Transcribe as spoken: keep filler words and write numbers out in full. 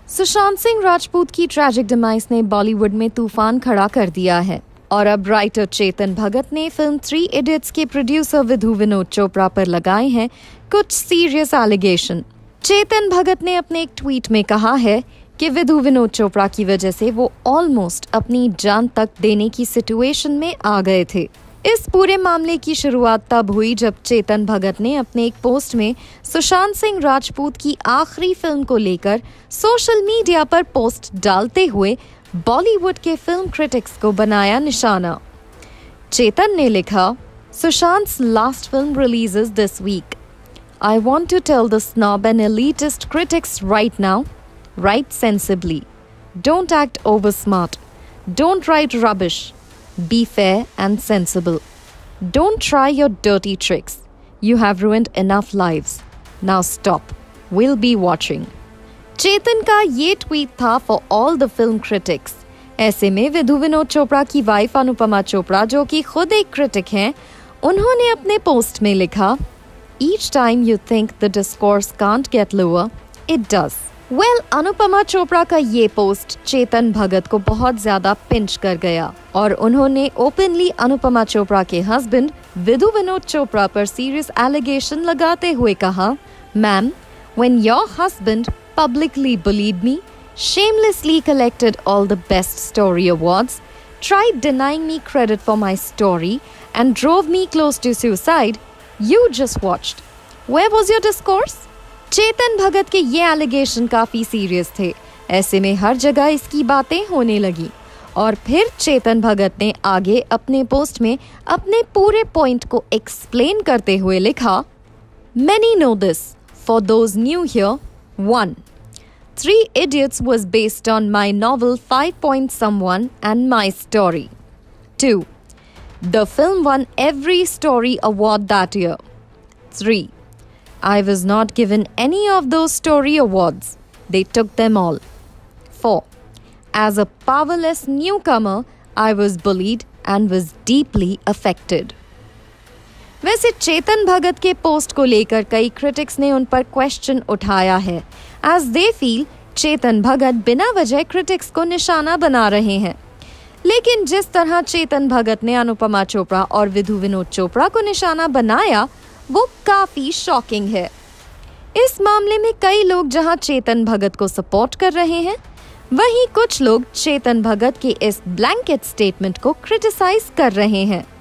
सुशांत सिंह राजपूत की tragic demise ने बॉलीवुड में तूफान खड़ा कर दिया है और अब राइटर चेतन भगत ने फिल्म थ्री इडियट्स के प्रोड्यूसर विधु विनोद चोपड़ा पर लगाए हैं कुछ सीरियस एलिगेशन। चेतन भगत ने अपने एक ट्वीट में कहा है कि विधु विनोद चोपड़ा की वजह से वो ऑलमोस्ट अपनी जान तक देने की सिचुएशन में आ गए थे। इस पूरे मामले की शुरुआत तब हुई जब चेतन भगत ने अपने एक पोस्ट में सुशांत सिंह राजपूत की आखिरी फिल्म को लेकर सोशल मीडिया पर पोस्ट डालते हुए बॉलीवुड के फिल्म क्रिटिक्स को बनाया निशाना। चेतन ने लिखा, सुशांत's last film releases this week. I want to tell the snob and elitist critics right now, write sensibly. Don't act oversmart. Don't write rubbish. Be fair and sensible. Don't try your dirty tricks. You have ruined enough lives. Now stop. We'll be watching. चेतन का ये tweet था for all the film critics. ऐसे में विधु विनोद चोपड़ा की wife Anupama Chopra, जो कि खुद एक क्रिटिक हैं, उन्होंने अपने पोस्ट में लिखा, Each time you think the discourse can't get lower, it does. Well well, Anupama Chopra का ये पोस्ट चेतन भगत को बहुत ज्यादा पिंच कर गया और उन्होंने ओपनली अनुपमा चोपड़ा के हस्बैंड विधु विनोद चोपड़ा पर सीरियस एलिगेशन लगाते हुए कहा, ma'am, when your husband publicly bullied me, shamelessly collected all the best story awards, tried denying me credit for my story and drove me close to suicide, you just watched. Where was your discourse? Chetan Bhagat के ये allegation काफी serious थे। ऐसे में हर जगह इसकी बातें होने लगी और फिर चेतन भगत ने आगे अपने पोस्ट में अपने पूरे पॉइंट को एक्सप्लेन करते हुए लिखा, Many know this. For those new here, one. Three Idiots was based on my novel Five Point Someone and my story. Two. The film won every story award that year. Three. I was not given any of those story awards. They took them all. Four. As a powerless newcomer, I was bullied and was deeply affected. वैसे चेतन भगत के post को लेकर कई critics ने उन पर question उठाया है, as they feel Chetan Bhagat बिना वजह क्रिटिक्स को निशाना बना रहे हैं। लेकिन जिस तरह चेतन भगत ने अनुपमा चोपड़ा और विधु विनोद चोपड़ा को निशाना बनाया, वो काफी शॉकिंग है। इस मामले में कई लोग जहां चेतन भगत को सपोर्ट कर रहे हैं, वहीं कुछ लोग चेतन भगत के इस ब्लैंकेट स्टेटमेंट को क्रिटिसाइज कर रहे हैं।